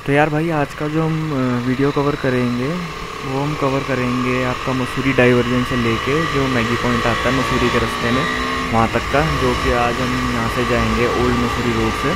तो यार भाई, आज का जो हम वीडियो कवर करेंगे वो हम कवर करेंगे आपका मसूरी डाइवर्जन से लेके जो मैगी पॉइंट आता है मसूरी के रास्ते में वहाँ तक का, जो कि आज हम यहाँ से जाएंगे ओल्ड मसूरी रोड से।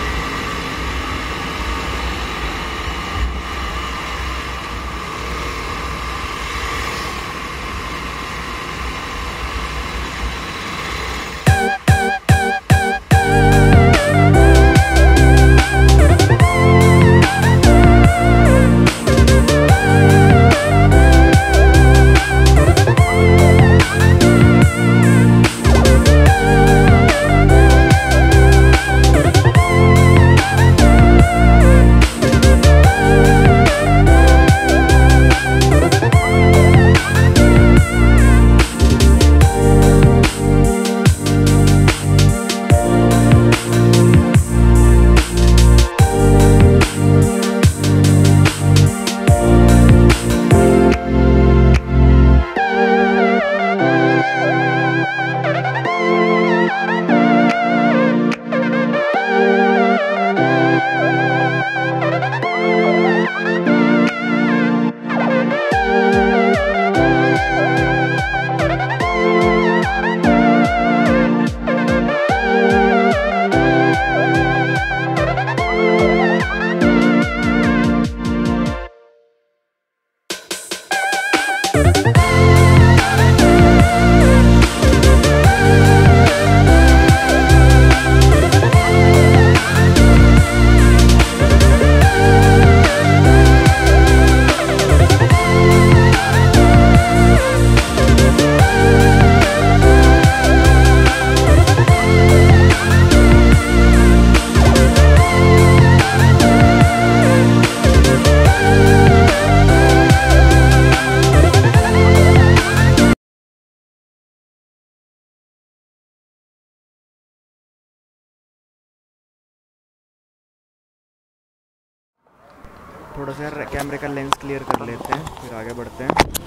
थोड़ा सा यार कैमरे का लेंस क्लियर कर लेते हैं, फिर आगे बढ़ते हैं।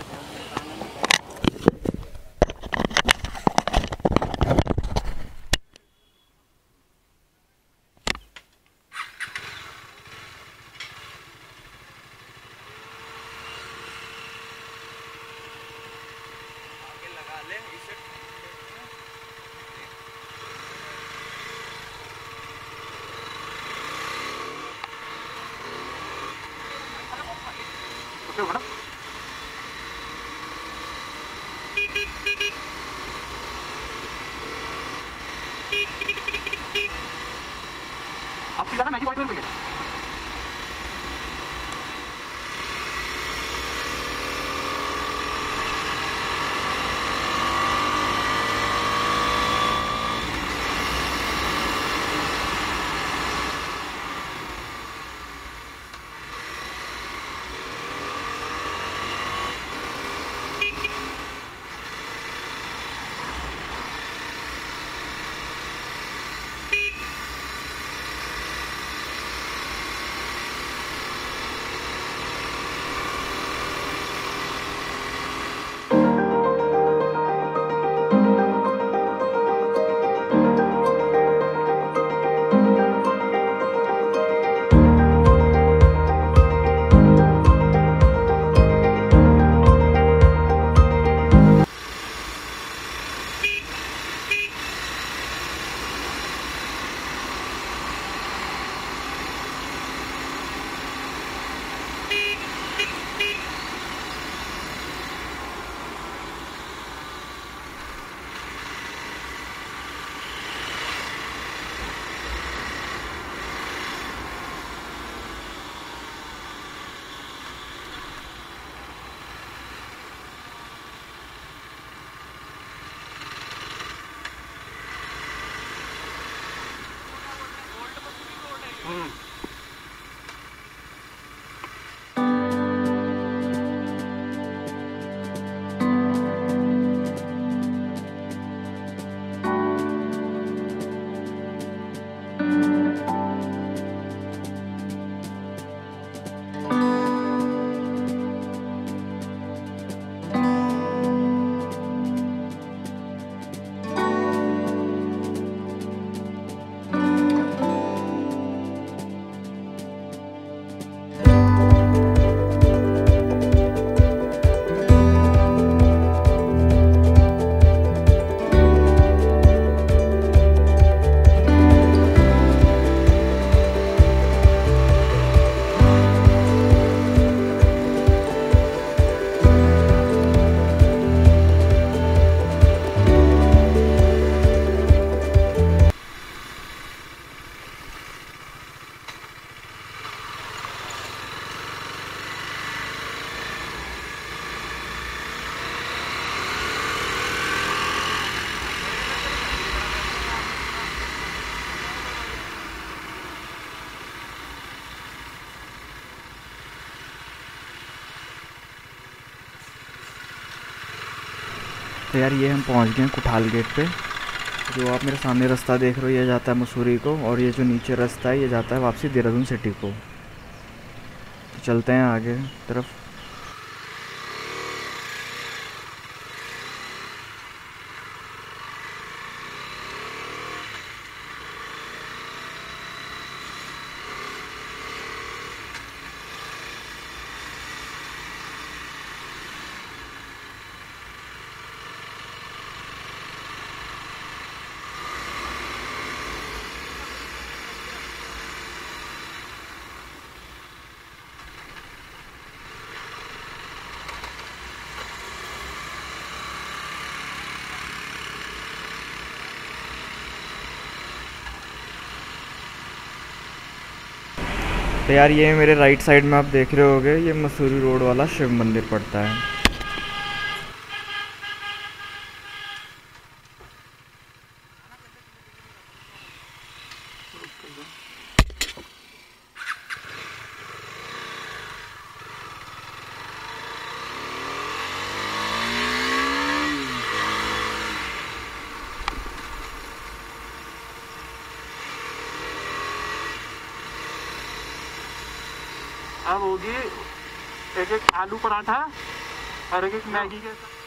आपकी ज़्यादा मैगी पॉइंट में तो यार ये हम पहुंच गए हैं कुठाल गेट पे। जो आप मेरे सामने रास्ता देख रहे हो ये जाता है मसूरी को, और ये जो नीचे रास्ता है ये जाता है वापसी देहरादून सिटी को। तो चलते हैं आगे तरफ। तो यार ये मेरे राइट साइड में आप देख रहे होगे ये मसूरी रोड वाला शिव मंदिर पड़ता है। अब होगी एक एक आलू पराठा और एक एक मैगी के साथ।